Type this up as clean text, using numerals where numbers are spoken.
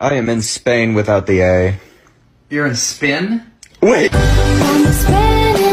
I am in Spain without the A. You're in spin? Wait! I'm spinning.